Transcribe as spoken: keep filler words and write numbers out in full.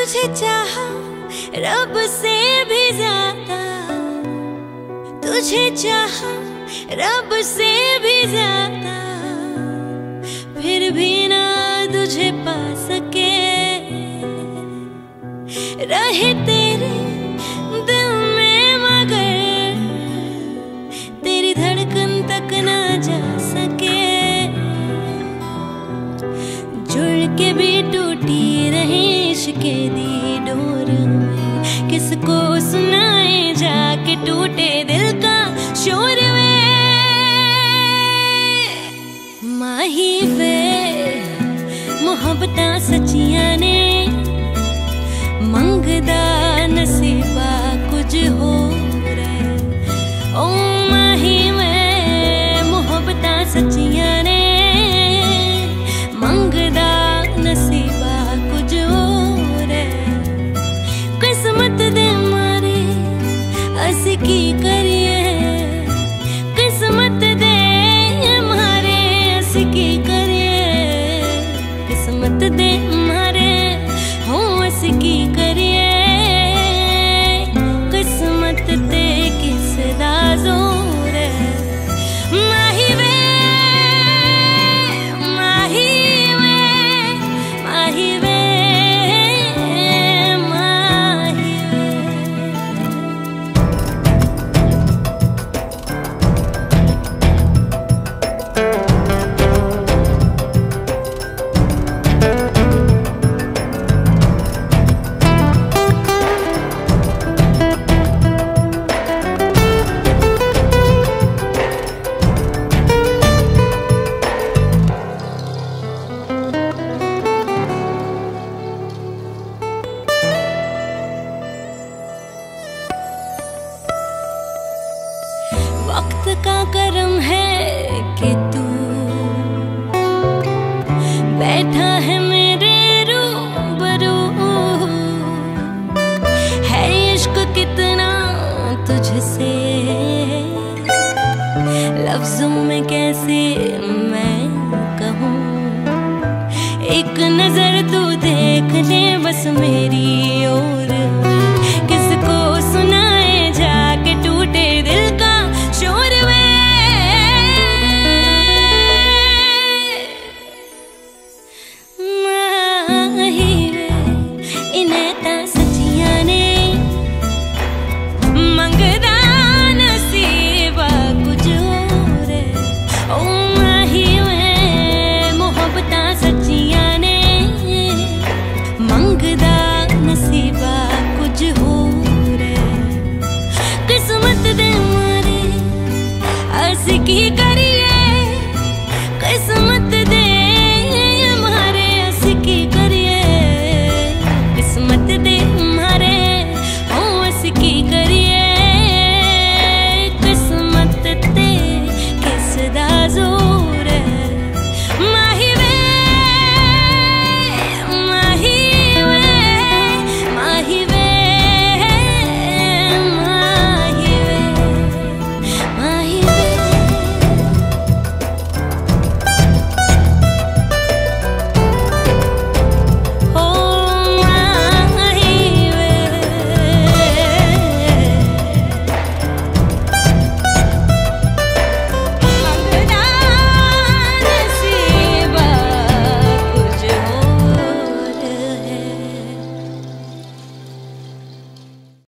तुझे चाहा रब से भी ज्यादा, तुझे चाहा रब से भी ज्यादा, फिर भी ना तुझे पा सके। रहे तेरे दिल में मगर तेरी धड़कन तक ना जा सके। जुड़ के भी टूटी रहे इश्क़े दी डोर में, किसको सुनाए जाके टूटे दिल का शोर में। माही वे मोहब्बतां सच्चियां ने, मंगदा नसीबा कुछ हो रे। ओ माही वे मोहब्बतां सच्चियां ने, मंगदा नसीबा कुछ हो रे। किस्मत दे मारे असी की करिए, किस्मत दे मारे असी की करिए, किस्मत दे मारे हो असी की करिए। किस्मत ते किस दा जोर है। माही वे माही वे माही वे माही वक्त का करम है कि तू बैठा है मेरे रूबरू। है इश्क कितना तुझसे लफ्जों में कैसे मैं कहूँ। एक नजर तू देख ले बस मेरी ओ